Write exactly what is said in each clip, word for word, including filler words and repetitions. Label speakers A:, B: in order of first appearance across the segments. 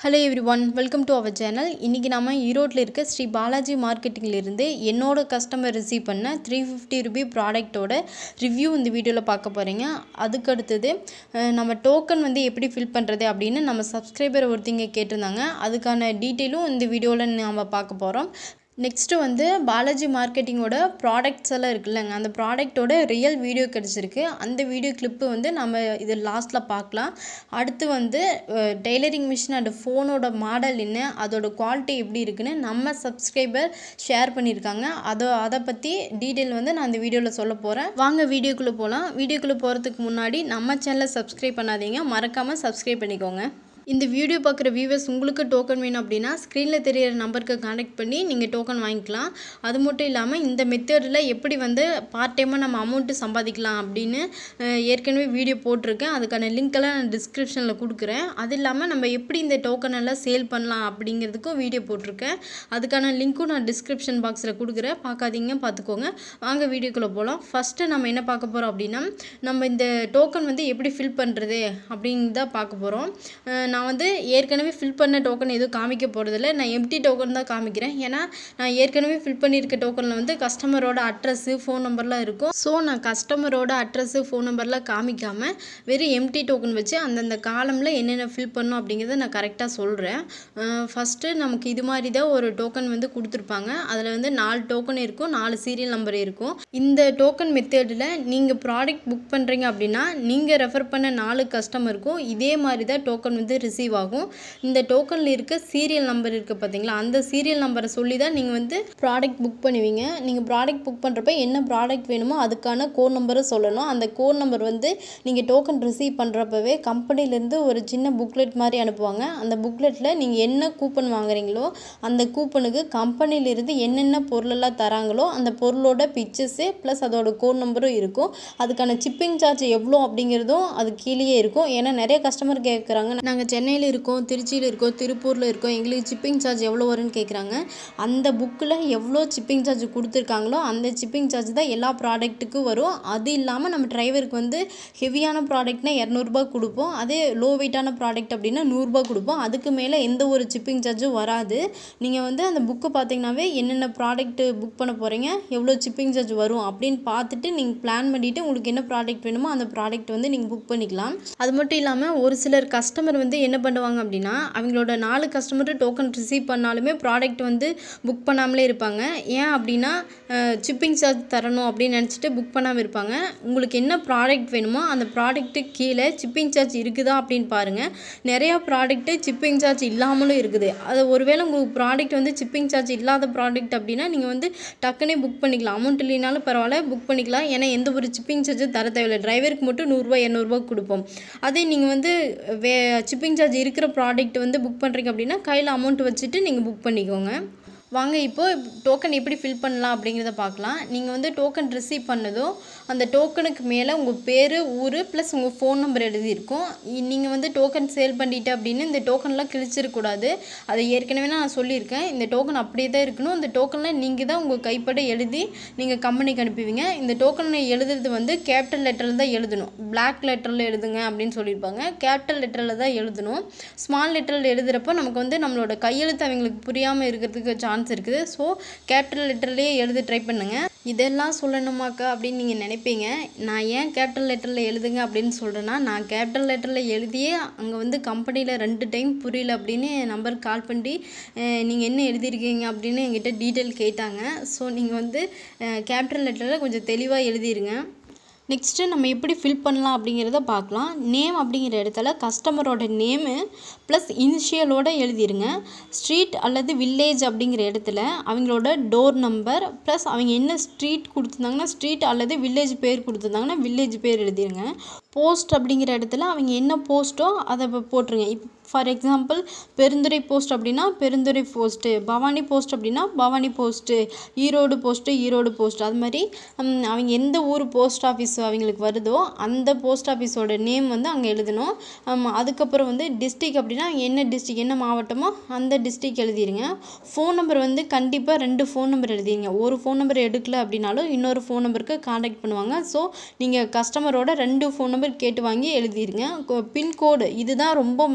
A: Hello everyone, welcome to our channel. இன்னைக்கு நாம ஈரோட்ல இருக்க ஸ்ரீ பாலாஜி மார்க்கெட்டிங்ல இருந்து என்னோட கஸ்டமர் ரிசீவ் பண்ண three fifty ரூபாய் ப்ராடக்ட்டோட ரிவ்யூ இந்த வீடியோல பார்க்க போறீங்க. அதுக்கு அடுத்து நம்ம டோக்கன் வந்து எப்படி ஃபில் பண்றது அப்படினு நம்ம சப்ஸ்கிரைபர் ஒருத்தங்க கேட்டிருந்தாங்க. அதுக்கான டீடைலும் இந்த வீடியோல நாம பார்க்க போறோம். நெக்ஸ்ட் வந்து பாலாஜி மார்க்கெட்டிங்கோட ப்ராடக்ட்ஸ் எல்லாம் இருக்குல்லங்க அந்த ப்ராடக்ட்டோட ரியல் வீடியோ கிடைச்சிருக்கு அந்த வீடியோ கிளிப் வந்து நம்ம இது லாஸ்ட்ல பார்க்கலாம் அடுத்து வந்து டெய்லரிங் மிஷின் அண்ட் ஃபோனோட மாடல் என்ன அதோட குவாலிட்டி எப்படி இருக்குன்னு நம்ம சப்ஸ்கிரைபர் ஷேர் பண்ணிருக்காங்க அத அத பத்தி டீடைல் வந்து நான் இந்த வீடியோல சொல்ல போறேன் வாங்க வீடியோக்குள்ள போலாம் வீடியோக்குள்ள போறதுக்கு முன்னாடி நம்ம சேனலை சப்ஸ்கிரைப் பண்ணாதீங்க மறக்காம சப்ஸ்கிரைப் பண்ணிக்கோங்க இந்த வீடியோ பார்க்குற வியூவர்ஸ் உங்களுக்கு டோக்கன் வேணும் அப்படினா ஸ்கிரீன்ல தெரியுற நம்பருக்கு கான்டாக்ட் பண்ணி நீங்க டோக்கன் வாங்கிக்கலாம் அது மட்டும் இல்லாம இந்த மெத்தட்ல எப்படி வந்து பார்ட் டைமா நம்ம அமௌண்ட் சம்பாதிக்கலாம் அப்படினு ஏற்கனவே வீடியோ போட்டுருக்கேன் அதுக்கான லிங்க் எல்லாம் நான் டிஸ்கிரிப்ஷன்ல கொடுக்கிறேன் அது இல்லாம நம்ம எப்படி இந்த டோக்கன் எல்லாம் சேல் பண்ணலாம் அப்படிங்கிறதுக்கு வீடியோ போட்டுருக்கேன் அதுக்கான லிங்க்கும் நான் டிஸ்கிரிப்ஷன் பாக்ஸ்ல கொடுக்கிறேன் பார்க்காதீங்க பாத்துக்கோங்க வாங்க வீடியோக்குள்ள போலாம் ஃபர்ஸ்ட் நம்ம என்ன பார்க்க போறோம் அப்படினா நம்ம இந்த டோக்கன் வந்து எப்படி ஃபில் பண்றது அப்படிங்கறத பார்க்க போறோம் நான் வந்து ஏற்கனவே ஃபில் பண்ண டோக்கன் எதுவும் காமிக்க போறது இல்ல நான் எம்டி டோக்கன் தான் காமிக்கிறேன் ஏனா நான் ஏற்கனவே ஃபில் பண்ணிருக்க டோக்கன்ல வந்து கஸ்டமரோட அட்ரஸ் ஃபோன் நம்பர்லாம் இருக்கும் சோ நான் கஸ்டமரோட அட்ரஸ் ஃபோன் நம்பர்லாம் காமிக்காம வெறும் எம்டி டோக்கன் வச்சு அந்த காலம்ல என்னென்ன ஃபில் பண்ணனும் அப்படிங்கறத நான் கரெக்ட்டா சொல்றேன் ஃபர்ஸ்ட் நமக்கு இது மாதிரி தான் ஒரு டோக்கன் வந்து கொடுத்திருப்பாங்க அதுல வந்து நாலு டோக்கன் இருக்கும் நாலு சீரியல் நம்பர் இருக்கும் இந்த டோக்கன் மெத்தட்ல நீங்க ப்ராடக்ட் புக் பண்றீங்க அப்படினா நீங்க ரெஃபர் பண்ண நாலு கஸ்டமருக்கும் இதே மாதிரி தான் டோக்கன் வந்து ரிசீவ் ஆகும் இந்த டோக்கன்ல இருக்க சீரியல் நம்பர் இருக்கு பாத்தீங்களா அந்த சீரியல் நம்பரை சொல்லி தான் நீங்க வந்து ப்ராடக்ட் புக் பண்ணுவீங்க நீங்க ப்ராடக்ட் புக் பண்றப்ப என்ன ப்ராடக்ட் வேணுமோ அதுக்கான கோட் நம்பரை சொல்லணும் அந்த கோட் நம்பர் வந்து நீங்க டோக்கன் ரிசீவ் பண்றப்பவே கம்பெனில இருந்து ஒரு சின்ன புக்லெட் மாதிரி அனுப்புவாங்க அந்த புக்லெட்ல நீங்க என்ன கூப்பன் வாங்குறீங்களோ அந்த கூப்பனுக்கு கம்பெனில இருந்து என்னென்ன பொருள் எல்லாம் தராங்களோ அந்த பொருளோட பிக்சர்ஸ் பிளஸ் அதோட கோட் நம்பரும் இருக்கும் அதுக்கான ஷிப்பிங் சார்ஜ் எவ்வளவு அப்படிங்கறதும் அது கீழயே இருக்கும் ஏனா நிறைய கஸ்டமர் கேக்குறாங்க நாங்க சென்னையில இருக்கோம் திருச்சியில இருக்கோம் திருப்பூர்ல இருக்கோம் எங்களுக்கு ஷிப்பிங் சார்ஜ் எவ்வளவு வரும்னு கேக்குறாங்க அந்த புக்ல எவ்வளவு ஷிப்பிங் சார்ஜ் கொடுத்திருக்காங்களோ அந்த ஷிப்பிங் சார்ஜ் தான் எல்லா ப்ராடக்ட்டுக்கு வரும் அது இல்லாம நம்ம டிரைவருக்கு வந்து ஹெவியான ப்ராடக்ட்னா இருநூறு ரூபாய் கொடுப்போம் அதே லோ வெயிட்டான ப்ராடக்ட் அப்படினா நூறு ரூபாய் கொடுப்போம் அதுக்கு மேல எந்த ஒரு ஷிப்பிங் சார்ஜும் வராது நீங்க வந்து அந்த புக் பாத்தீங்கனாவே என்னென்ன ப்ராடக்ட் புக் பண்ண போறீங்க எவ்வளவு ஷிப்பிங் சார்ஜ் வரும் அப்படினு பார்த்துட்டு நீங்க பிளான் பண்ணிட்டு உங்களுக்கு என்ன ப்ராடக்ட் வேணுமோ அந்த ப்ராடக்ட் வந்து நீங்க புக் பண்ணிக்கலாம் அது மட்டும் இல்லாம ஒரு சிலர் கஸ்டமர் வந்து என்ன பண்ணுவாங்க அப்படினா அவங்களோட நாலு கஸ்டமர் டோக்கன் ரிசீவ் பண்ணாலுமே ப்ராடக்ட் வந்து புக் பண்ணாமலே இருப்பாங்க ஏன் அப்படினா ஷிப்பிங் சார்ஜ் தரணும் அப்படி நினைச்சிட்டு புக் பண்ணாம இருப்பாங்க உங்களுக்கு என்ன ப்ராடக்ட் வேணுமோ அந்த ப்ராடக்ட்டுக்கு கீழ ஷிப்பிங் சார்ஜ் இருக்குதா அப்படினு பாருங்க நிறைய ப்ராடக்ட் ஷிப்பிங் சார்ஜ் இல்லாமலும் இருக்குது அது ஒருவேளை உங்களுக்கு ப்ராடக்ட் வந்து ஷிப்பிங் சார்ஜ் இல்லாத ப்ராடக்ட் அப்படினா நீங்க வந்து டக்குனே புக் பண்ணிக்கலாம் அமௌண்ட் இல்லனாலும் பரவாயில்லை புக் பண்ணிக்கலாம் ஏனா எந்த ஒரு ஷிப்பிங் சார்ஜ் தர தேவையில்லை டிரைவருக்கு மட்டும் நூறு ரூபாய் இருநூறு ரூபாய் கொடுப்போம் அதே நீங்க வந்து ஷிப்பிங் சார்ஜ் இருக்கிற ப்ராடக்ட் வந்து புக் பண்றீங்க அப்படினா கையில அமௌண்ட் வச்சிட்டு நீங்க புக் பண்ணிக்கோங்க வாங்க இப்போ டோக்கன் எப்படி ஃபில் பண்ணலாம் அப்படிங்கறத பார்க்கலாம் நீங்க வந்து டோக்கன் ரிசீவ் பண்ணதோ அந்த டோக்கனுக்கு மேல உங்க பேரு ஊரு பிளஸ் உங்க ஃபோன் நம்பர் எழுதி இருக்கும் நீங்க வந்து டோக்கன் சேல் பண்ணிட்ட அப்படினு இந்த டோக்கன்லாம் கிழிச்சிர கூடாது அது ஏற்கனவே நான் சொல்லிருக்கேன் இந்த டோக்கன் அப்படியே தான் இருக்கணும் இந்த டோக்கன்ல நீங்க தான் உங்க கைப்பட எழுதி நீங்க கம்பெனிக்கு அனுப்புவீங்க இந்த டோக்கனை எழுதுறது வந்து கேபிட்டல் லெட்டர்ல தான் எழுதணும் பிளாக் லெட்டர்ல எழுதுங்க அப்படினு சொல்லிருப்பாங்க கேபிட்டல் லெட்டர்ல தான் எழுதணும் ஸ்மால் லெட்டர்ல எழுதுறப்ப நமக்கு வந்து நம்மளோட கையெழுத்து அவங்களுக்கு புரியாம இருக்கிறதுக்கு சான்ஸ் இருக்குது சோ கேபிட்டல் லெட்டர்லயே எழுத ட்ரை பண்ணுங்க இதெல்லாம் சொல்லணுமாக்கா அப்படி நீங்க நினைப்பீங்க நான் ஏன் கேபிட்டல் லெட்டர்ல எழுதுங்க அப்படினு சொல்றேன்னா நான் கேபிட்டல் லெட்டர்ல எழுதியே அங்க வந்து கம்பெனில ரெண்டு டைம் புரியல அப்படினு நம்பர் கால் பண்ணி நீங்க என்ன எழுதி இருக்கீங்க அப்படினு என்கிட்ட டீடைல் கேட்டாங்க சோ நீங்க வந்து கேபிட்டல் லெட்டர்ல கொஞ்சம் தெளிவா எழுதிருங்க நெக்ஸ்ட் நம்ம எப்படி ஃபில் பண்ணலாம் அப்படிங்கறத பார்க்கலாம் நேம் அப்படிங்கற இடத்துல கஸ்டமரோட நேம் பிளஸ் இனிஷியலோட எழுதிருங்க ஸ்ட்ரீட் அல்லது வில்லேஜ் அப்படிங்கற இடத்துல அவங்களோட டோர் நம்பர் பிளஸ் அவங்க என்ன ஸ்ட்ரீட் கொடுத்திருந்தாங்கன்னா ஸ்ட்ரீட் அல்லது வில்லேஜ் பேர் கொடுத்திருந்தாங்கன்னா வில்லேஜ் பேர் எழுதிருங்க போஸ்ட் அப்படிங்கற இடத்துல அவங்க என்ன போஸ்டோ அத போட்ருங்க ஃபார் எக்ஸாம்பிள் பெருந்துறை போஸ்ட் அப்படினா பெருந்துறை போஸ்ட் பவானி போஸ்ட் அப்படினா Bhavani post Erode post Erode post அது மாதிரி அவங்க எந்த ஊர் போஸ்ட் ஆபீஸ் அவங்களுக்கு வருதோ அந்த போஸ்ட் ஆபீஸோட நேம் வந்து அங்க எழுதணும் அதுக்கு அப்புறம் வந்து டிஸ்ட்ரிக்ட் அப்படினா என்ன டிஸ்ட்ரிக்ட் என்ன மாவட்டமோ அந்த டிஸ்ட்ரிக்ட் எழுதிருங்க ஃபோன் நம்பர் வந்து கண்டிப்பா ரெண்டு ஃபோன் நம்பர் எழுதிருங்க ஒரு ஃபோன் நம்பர் எடுக்கல அப்படினாலும் இன்னொரு ஃபோன் நம்பருக்கு கான்டாக்ட் பண்ணுவாங்க சோ நீங்க கஸ்டமரோட ரெண்டு ஃபோன் நம்பர் கேட்டு வாங்கி எழுதிருங்க பின் கோட் இதுதான் ரொம்ப மஸ்ட்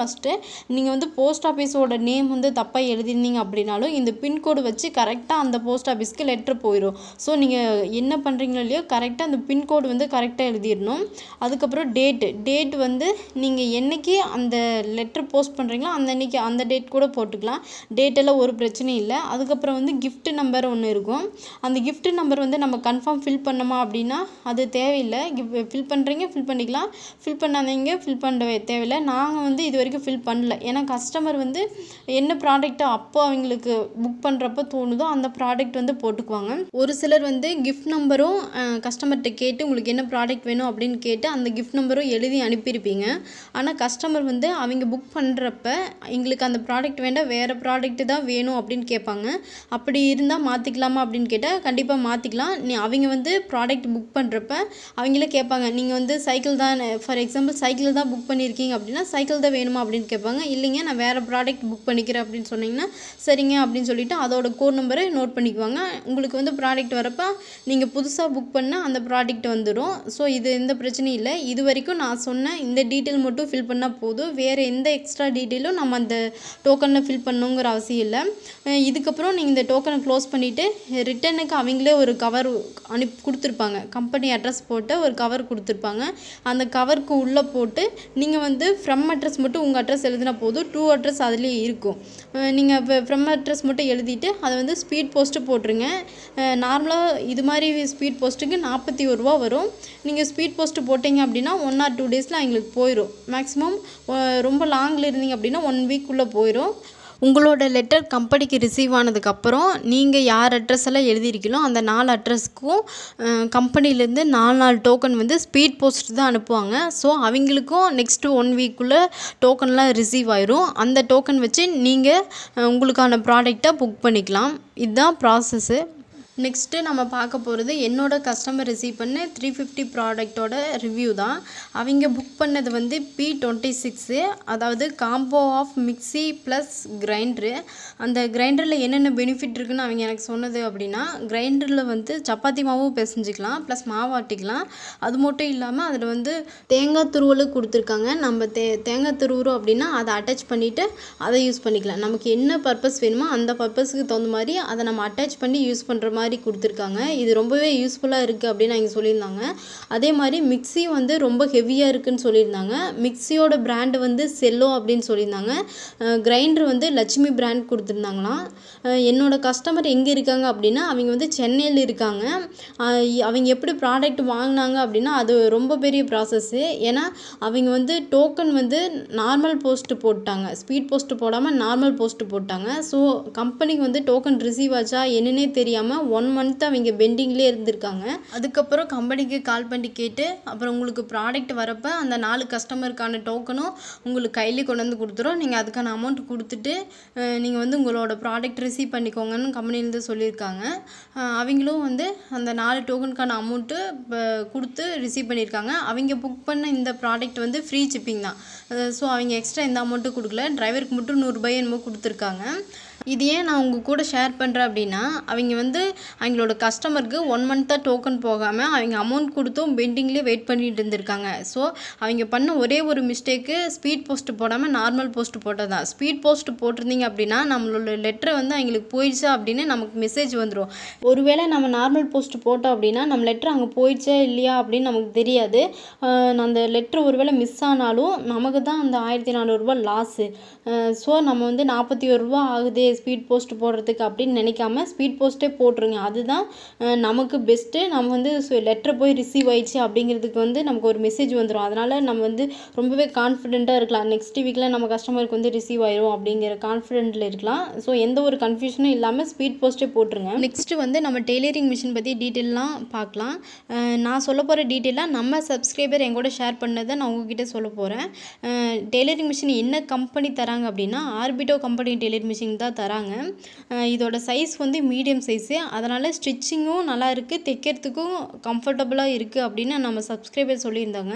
A: நீங்கள் வந்து போஸ்ட் ஆஃபீஸோட நேம் வந்து தப்பாக எழுதிருந்தீங்க அப்படின்னாலும் இந்த பின்கோடு வச்சு கரெக்டாக அந்த போஸ்ட் ஆஃபீஸ்க்கு லெட்டர் போயிடும். ஸோ நீங்கள் என்ன பண்ணுறீங்களோ இல்லையோ கரெக்டாக அந்த பின்கோடு வந்து கரெக்டாக எழுதிடணும். அதுக்கப்புறம் டேட்டு டேட் வந்து நீங்கள் என்றைக்கு அந்த லெட்டர் போஸ்ட் பண்ணுறீங்களோ அந்த அன்றைக்கி அந்த டேட் கூட போட்டுக்கலாம். டேட்டெல்லாம் ஒரு பிரச்சனையும் இல்லை. அதுக்கப்புறம் வந்து கிஃப்ட் நம்பர் ஒன்று இருக்கும். அந்த கிஃப்ட் நம்பர் வந்து நம்ம கன்ஃபார்ம் ஃபில் பண்ணோமா அப்படின்னா அது தேவையில்லை. கிஃப் ஃபில் பண்ணுறீங்க ஃபில் பண்ணிக்கலாம், ஃபில் பண்ணாதீங்க ஃபில் பண்ண தேவையில்லை. நாங்கள் வந்து இது வரைக்கும் ஃபில் பண்ணல. ஏன்னா கஸ்டமர் வந்து என்ன ப்ராடக்ட்டை அப்போ அவங்களுக்கு புக் பண்ணுறப்போ தோணுதோ அந்த ப்ராடக்ட் வந்து போட்டுக்குவாங்க. ஒரு சிலர் வந்து கிஃப்ட் நம்பரும் கஸ்டமர்கிட்ட கேட்டு உங்களுக்கு என்ன ப்ராடக்ட் வேணும் அப்படின்னு கேட்டு அந்த கிஃப்ட் நம்பரும் எழுதி அனுப்பியிருப்பீங்க. ஆனால் கஸ்டமர் வந்து அவங்க புக் பண்ணுறப்ப எங்களுக்கு அந்த ப்ராடக்ட் வேண்டாம் வேறு ப்ராடக்ட்டு தான் வேணும் அப்படின்னு கேட்பாங்க. அப்படி இருந்தால் மாற்றிக்கலாமா அப்படின்னு கேட்டால் கண்டிப்பாக மாற்றிக்கலாம். நீ அவங்க வந்து ப்ராடக்ட் புக் பண்ணுறப்ப அவங்களே கேட்பாங்க, நீங்கள் வந்து சைக்கிள் தான் ஃபார் எக்ஸாம்பிள் சைக்கிள் தான் புக் பண்ணியிருக்கீங்க அப்படின்னா சைக்கிள் தான் வேணுமா அப்படின்னு கேட்பாங்க. இல்லைங்க நான் வேறு ப்ராடக்ட் புக் பண்ணிக்கிறேன் அப்படின்னு சொன்னீங்கன்னா சரிங்க அப்படின்னு சொல்லிவிட்டு அதோட கோட் நம்பரை நோட் பண்ணிக்குவாங்க. உங்களுக்கு வந்து ப்ராடக்ட் வரப்போ நீங்கள் புதுசாக புக் பண்ணால் அந்த ப்ராடக்ட் வந்துடும். ஸோ இது எந்த பிரச்சனையும் இல்லை. இது வரைக்கும் நான் சொன்ன இந்த டீட்டெயில் மட்டும் ஃபில் பண்ணால் போதும். வேறு எந்த எக்ஸ்ட்ரா டீட்டெயிலும் நம்ம அந்த டோக்கனில் ஃபில் பண்ணணுங்கிற அவசியம் இல்லை. இதுக்கப்புறம் நீங்கள் இந்த டோக்கனை க்ளோஸ் பண்ணிவிட்டு ரிட்டனுக்கு அவங்களே ஒரு கவர் அனுப்பி கொடுத்துருப்பாங்க. கம்பெனி அட்ரஸ் போட்டு ஒரு கவர் கொடுத்துருப்பாங்க. அந்த கவருக்கு உள்ளே போட்டு நீங்கள் வந்து ஃப்ரம் அட்ரஸ் மட்டும் உங்கள் அட்ரஸ் எழுதினா போதும். டூ அட்ரஸ் அதுலேயே இருக்கும். நீங்கள் இப்போ ஃப்ரம் அட்ரஸ் மட்டும் எழுதிட்டு அதை வந்து ஸ்பீட் போஸ்ட்டு போட்டுருங்க. நார்மலாக இது மாதிரி ஸ்பீட் போஸ்ட்டுக்கு நாற்பத்தி ஒரு ரூபா வரும். நீங்கள் ஸ்பீட் போஸ்ட்டு போட்டிங்க அப்படின்னா ஒன் ஆர் டூ டேஸில் எங்களுக்கு போயிடும். மேக்ஸிமம் ரொம்ப லாங்கில் இருந்தீங்க அப்படின்னா ஒன் வீக்குள்ளே போயிடும். உங்களோட லெட்டர் கம்பெனிக்கு ரிசீவ் ஆனதுக்கப்புறம் நீங்கள் யார் அட்ரஸ் எல்லாம் எழுதியிருக்கீங்களோ அந்த நாலு அட்ரஸ்க்கும் கம்பெனிலேருந்து நாலு நாலு டோக்கன் வந்து ஸ்பீட் போஸ்ட் தான் அனுப்புவாங்க. ஸோ அவங்களுக்கும் நெக்ஸ்ட்டு ஒன் வீக்குள்ளே டோக்கன்லாம் ரிசீவ் ஆயிரும். அந்த டோக்கன் வச்சு நீங்கள் உங்களுக்கான ப்ராடக்டை புக் பண்ணிக்கலாம். இதுதான் ப்ராசஸ்ஸு. நெக்ஸ்ட்டு நம்ம பார்க்க போகிறது என்னோடய கஸ்டமர் ரிசீவ் பண்ண த்ரீ ஃபிஃப்டி ப்ராடக்டோட ரிவ்யூ தான். அவங்க புக் பண்ணது வந்து பி டுவெண்ட்டி சிக்ஸு அதாவது combo of mixie plus grinder. அந்த கிரைண்டரில் என்னென்ன பெனிஃபிட் இருக்குதுன்னு அவங்க எனக்கு சொன்னது அப்படின்னா கிரைண்டரில் வந்து சப்பாத்தி மாவும் பிசைஞ்சிக்கலாம் ப்ளஸ் மாவு ஆட்டிக்கலாம். அது மட்டும் இல்லாமல் அதில் வந்து தேங்காய் துருவலும் கொடுத்துருக்காங்க. நம்ம தே தேங்காய் துருவுறோம் அப்படின்னா அதை அட்டாச் பண்ணிவிட்டு அதை யூஸ் பண்ணிக்கலாம். நமக்கு என்ன பர்பஸ் வேணுமோ அந்த பர்பஸுக்கு தகுந்த மாதிரி அதை நம்ம அட்டாச் பண்ணி யூஸ் பண்ணுற மாதிரி கொடுத்துருக்காங்க. இது ரொம்பவே யூஸ்ஃபுல்லாக இருக்குது அப்படின்னு அவங்க சொல்லியிருந்தாங்க. அதே மாதிரி மிக்சி வந்து ரொம்ப ஹெவியாக இருக்குதுன்னு சொல்லியிருந்தாங்க. மிக்சியோட பிராண்டு வந்து செல்லோ அப்படின்னு சொல்லியிருந்தாங்க. கிரைண்டர் வந்து லட்சுமி பிராண்ட் கொடுத்துருந்தாங்களாம். என்னோடய கஸ்டமர் எங்கே இருக்காங்க அப்படின்னா அவங்க வந்து சென்னையில் இருக்காங்க. அவங்க எப்படி ப்ராடக்ட் வாங்கினாங்க அப்படின்னா அது ரொம்ப பெரிய ப்ராசஸ்ஸு. ஏன்னா அவங்க வந்து டோக்கன் வந்து நார்மல் போஸ்ட்டு போட்டாங்க, ஸ்பீட் போஸ்ட்டு போடாமல் நார்மல் போஸ்ட்டு போட்டாங்க. ஸோ கம்பெனிக்கு வந்து டோக்கன் ரிசீவ் ஆச்சா என்னன்னே தெரியாமல் ஒன் மந்த் அவங்க பெண்டிங்லேயே இருந்திருக்காங்க. அதுக்கப்புறம் கம்பெனிக்கு கால் பண்ணி கேட்டு அப்புறம் உங்களுக்கு ப்ராடக்ட் வரப்போ அந்த நாலு கஸ்டமருக்கான டோக்கனும் உங்களுக்கு கையிலே கொண்டு வந்து கொடுத்துரும். நீங்கள் அதுக்கான அமௌண்ட் கொடுத்துட்டு நீங்கள் வந்து உங்களோட ப்ராடக்ட் ரிசீவ் பண்ணிக்கோங்கன்னு கம்பெனிலேருந்து சொல்லியிருக்காங்க. அவங்களும் வந்து அந்த நாலு டோக்கனுக்கான அமௌண்ட்டு கொடுத்து ரிசீவ் பண்ணியிருக்காங்க. அவங்க புக் பண்ண இந்த ப்ராடக்ட் வந்து ஃப்ரீ ஷிப்பிங் தான். ஸோ அவங்க எக்ஸ்ட்ரா எந்த அமௌண்ட்டும் கொடுக்கல. டிரைவருக்கு மட்டும் நூறுரூபாய் என்னமோ கொடுத்துருக்காங்க. இது ஏன் நான் உங்கள் கூட ஷேர் பண்ணுறேன் அப்படின்னா அவங்க வந்து அவங்களோட கஸ்டமருக்கு ஒன் மந்த்தாக டோக்கன் போகாமல் அவங்க அமௌண்ட் கொடுத்தும் பெண்டிங்லேயே வெயிட் பண்ணிட்டு இருந்திருக்காங்க. ஸோ அவங்க பண்ண ஒரே ஒரு மிஸ்டேக்கு ஸ்பீட் போஸ்ட்டு போடாமல் நார்மல் போஸ்ட்டு போட்டது தான். ஸ்பீட் போஸ்ட்டு போட்டிருந்தீங்க அப்படின்னா நம்மளோட லெட்டரை வந்து அவங்களுக்கு போயிடுச்சா அப்படின்னு நமக்கு மெசேஜ் வந்துடும். ஒருவேளை நம்ம நார்மல் போஸ்ட்டு போட்டோம் அப்படின்னா நம்ம லெட்டர் அங்கே போயிடுச்சா இல்லையா அப்படின்னு நமக்கு தெரியாது. அந்த லெட்ரு ஒருவேளை மிஸ் ஆனாலும் நமக்கு தான் அந்த ஆயிரத்தி நானூறுரூவா லாஸு. ஸோ நம்ம வந்து நாற்பத்தி ஒரு ரூபா ஆகுதே ஸ்பீட் போஸ்ட் போடுறதுக்கு அப்படின்னு நினைக்காம ஸ்பீட் போஸ்ட்டே போட்டுருங்க. அதுதான் நமக்கு பெஸ்ட்டு. நம்ம வந்து லெட்டர் போய் ரிசீவ் ஆயிடுச்சு அப்படிங்கிறதுக்கு வந்து நமக்கு ஒரு மெசேஜ் வந்துடும். அதனால் நம்ம வந்து ரொம்பவே கான்ஃபிடென்ட்டாக இருக்கலாம். நெக்ஸ்ட் வீக்கில் நம்ம கஸ்டமருக்கு வந்து ரிசீவ் ஆயிரும் அப்படிங்கிற கான்ஃபிடென்ட்டில் இருக்கலாம். ஸோ எந்த ஒரு கன்ஃபியூஷனும் இல்லாமல் ஸ்பீட் போஸ்ட்டே போட்டுருங்க. நெக்ஸ்ட்டு வந்து நம்ம டெய்லரிங் மிஷின் பற்றி டீட்டெயிலாம் பார்க்கலாம். நான் சொல்ல போகிற டீட்டெயிலாக நம்ம சப்ஸ்கிரைபர் எங்கூட ஷேர் பண்ணதை நான் உங்ககிட்ட சொல்ல போகிறேன். டெய்லரிங் மிஷின் என்ன கம்பெனி தராங்க அப்படின்னா ஆர்பிட்டோ கம்பெனி டெய்லரிங் மிஷின் தான் தராங்க. இதோட சைஸ் வந்து மீடியம் சைஸு. அதனால் ஸ்டிச்சிங்கும் நல்லா இருக்குது, தைக்கிறதுக்கும் கம்ஃபர்டபுளாக இருக்குது அப்படின்னு நம்ம சப்ஸ்கிரைபர் சொல்லியிருந்தாங்க.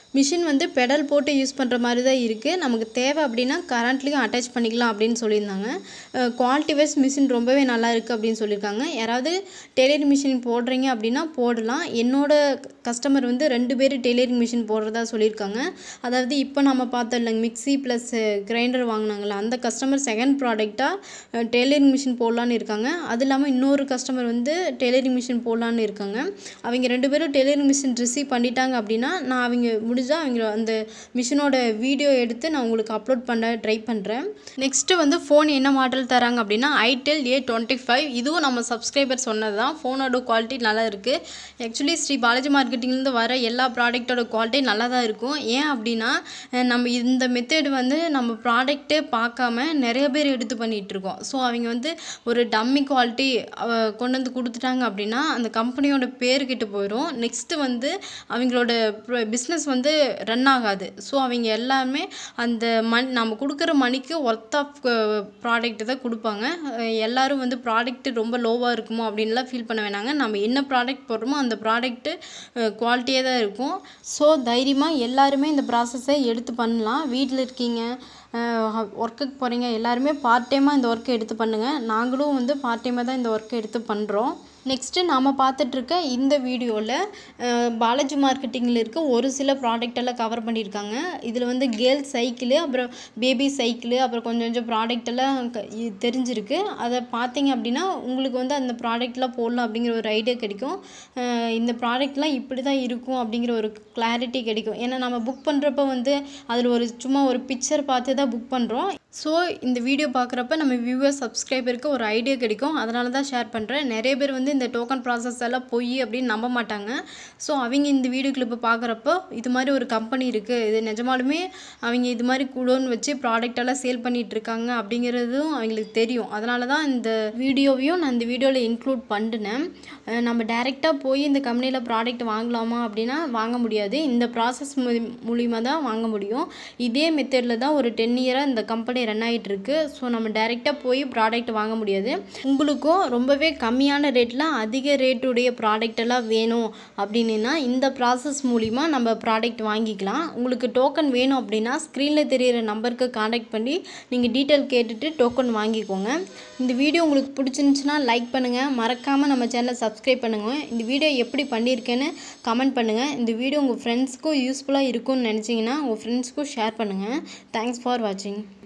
A: மிஷின் வந்து பெடல் போட்டு யூஸ் பண்ணுற மாதிரி தான் இருக்குது. நமக்கு தேவை அப்படின்னா கரண்ட்லேயும் அட்டாச் பண்ணிக்கலாம் அப்படின்னு சொல்லியிருந்தாங்க. குவாலிட்டி வைஸ் மிஷின் ரொம்பவே நல்லா இருக்குது அப்படின்னு சொல்லியிருக்காங்க. யாராவது டெய்லரிங் மிஷின் போடுறீங்க அப்படின்னா போடலாம். என்னோட கஸ்டமர் வந்து ரெண்டு பேர் டெய்லரிங் மிஷின் போடுறதா சொல்லியிருக்காங்க. அதாவது இப்போ நம்ம பார்த்தோம் இல்லைங்க, மிக்சி ப்ளஸ் கிரைண்டர் வாங்கினாங்களே அந்த கஸ்டமர் செகண்ட் ப்ராடக்டாக டெய்லரிங் மிஷின் போடலான்னு இருக்காங்க. அது இல்லாமல் இன்னொரு கஸ்டமர் வந்து டெய்லரிங் மிஷின் போடலான்னு இருக்காங்க. அவங்க ரெண்டு பேரும் டெய்லரிங் மிஷின் ரிசீவ் பண்ணிட்டாங்க அப்படின்னா நான் அவங்க முடிஞ்சால் அவங்க அந்த மிஷினோட வீடியோ எடுத்து நான் உங்களுக்கு அப்லோட் பண்ண ட்ரை பண்ணுறேன். நெக்ஸ்ட்டு வந்து ஃபோன் என்ன மாடல் தராங்க அப்படின்னா ஐடெல் ஏ டுவெண்ட்டி ஃபைவ். இதுவும் நம்ம சப்ஸ்கிரைபர் சொன்னது தான். ஃபோனோட குவாலிட்டி நல்லா இருக்குது. ஆக்சுவலி ஸ்ரீ பாலாஜி மார்க்கெட்டிங்லேருந்து வர எல்லா ப்ராடக்டோட குவாலிட்டி நல்லா தான் இருக்கும். ஏன் அப்படின்னா நம்ம இந்த மெத்தட் வந்து நம்ம ப்ராடக்ட்டே பார்க்காம நிறைய பேர் எடுத்து பண்ணிகிட்ருக்கோம். ஸோ அவங்க வந்து ஒரு டம்மி குவாலிட்டி கொண்டு வந்து கொடுத்துட்டாங்க அப்படின்னா அந்த கம்பெனியோட பேர்கிட்ட போயிடும். நெக்ஸ்ட்டு வந்து அவங்களோட பிஸ்னஸ் வந்து ரன் ஆகாது. ஸோ அவங்க எல்லாமே அந்த மண் நம்ம கொடுக்குற மணிக்கு ஒர்த் ஆஃப் ப்ராடக்ட் தான் கொடுப்பாங்க. எல்லோரும் வந்து ப்ராடக்ட் ரொம்ப லோவாக இருக்குமோ அப்படின்லாம் ஃபீல் பண்ண வேணாங்க. நம்ம என்ன ப்ராடக்ட் போடுறோமோ அந்த ப்ராடக்ட்டு குவாலிட்டியாக தான் இருக்கும். ஸோ தைரியமாக எல்லாருமே இந்த ப்ராசஸை எடுத்து பண்ணலாம். வீட்டில் இருக்கீங்க, ஒர்க்குக்கு போகிறீங்க, எல்லாருமே பார்ட் டைமாக இந்த ஒர்க்கை எடுத்து பண்ணுங்கள். நாங்களும் வந்து பார்ட் டைமாக தான் இந்த ஒர்க்கை எடுத்து பண்ணுறோம். நெக்ஸ்ட்டு நாம் பார்த்துட்ருக்க இந்த வீடியோவில் பாலாஜி மார்க்கெட்டிங்கில் இருக்க ஒரு சில ப்ராடக்டெல்லாம் கவர் பண்ணியிருக்காங்க. இதில் வந்து கேர்ள்ஸ் சைக்கிளு, அப்புறம் பேபி சைக்கிளு, அப்புறம் கொஞ்சம் கொஞ்சம் ப்ராடக்டெல்லாம் தெரிஞ்சிருக்கு. அதை பார்த்தீங்க அப்படின்னா உங்களுக்கு வந்து அந்த ப்ராடக்ட்லாம் போடலாம் அப்படிங்கிற ஒரு ஐடியா கிடைக்கும். இந்த ப்ராடக்ட்லாம் இப்படி தான் இருக்கும் அப்படிங்கிற ஒரு கிளாரிட்டி கிடைக்கும். ஏன்னா நம்ம புக் பண்ணுறப்ப வந்து அதில் ஒரு சும்மா ஒரு பிக்சர் பார்த்து தான் புக் பண்ணுறோம். ஸோ இந்த வீடியோ பார்க்குறப்ப நம்ம வியூவர்ஸ் சப்ஸ்கிரைபருக்கு ஒரு ஐடியா கிடைக்கும். அதனால தான் ஷேர் பண்ணுறேன். நிறைய பேர் வந்து இந்த டோக்கன் ப்ராசஸ் எல்லாம் பொய் அப்படின்னு நம்ப மாட்டாங்க. ஸோ அவங்க இந்த வீடியோ கிளிப்பை பார்க்குறப்போ இது மாதிரி ஒரு கம்பெனி இருக்குது, இது நிஜமாலுமே அவங்க இது மாதிரி குடோன் வச்சு ப்ராடக்டெல்லாம் சேல் பண்ணிகிட்ருக்காங்க அப்படிங்கிறதும் அவங்களுக்கு தெரியும். அதனால தான் இந்த வீடியோவையும் நான் இந்த வீடியோவில் இன்க்ளூட் பண்ணினேன். நம்ம டைரெக்டாக போய் இந்த கம்பெனியில் ப்ராடக்ட் வாங்கலாமா அப்படின்னா வாங்க முடியாது. இந்த ப்ராசஸ் மூலிமா தான் வாங்க முடியும். இதே மெத்தடில் தான் ஒரு டென் இயராக இந்த கம்பெனி ரன் ஆகிட்டு இருக்கு. ஸோ நம்ம டைரெக்டாக போய் ப்ராடக்ட் வாங்க முடியாது. உங்களுக்கும் ரொம்பவே கம்மியான ரேட்டில் அதிக ரேட்டுடைய ப்ராடக்ட் எல்லாம் வேணும் அப்படின்னா இந்த ப்ராசஸ் மூலிமா நம்ம ப்ராடக்ட் வாங்கிக்கலாம். உங்களுக்கு டோக்கன் வேணும் அப்படின்னா ஸ்க்ரீனில் தெரிகிற நம்பருக்கு காண்டாக்ட் பண்ணி நீங்கள் டீட்டெயில் கேட்டுட்டு டோக்கன் வாங்கிக்கோங்க. இந்த வீடியோ உங்களுக்கு பிடிச்சிருந்துச்சுன்னா லைக் பண்ணுங்கள், மறக்காமல் நம்ம சேனலை சப்ஸ்கிரைப் பண்ணுங்கள். இந்த வீடியோ எப்படி பண்ணியிருக்கேன்னு கமெண்ட் பண்ணுங்கள். இந்த வீடியோ உங்கள் ஃப்ரெண்ட்ஸ்க்கும் யூஸ்ஃபுல்லாக இருக்கும்னு நினச்சிங்கன்னா உங்கள் ஃப்ரெண்ட்ஸ்க்கும் ஷேர் பண்ணுங்கள். தேங்க்ஸ் ஃபார் வாட்சிங்.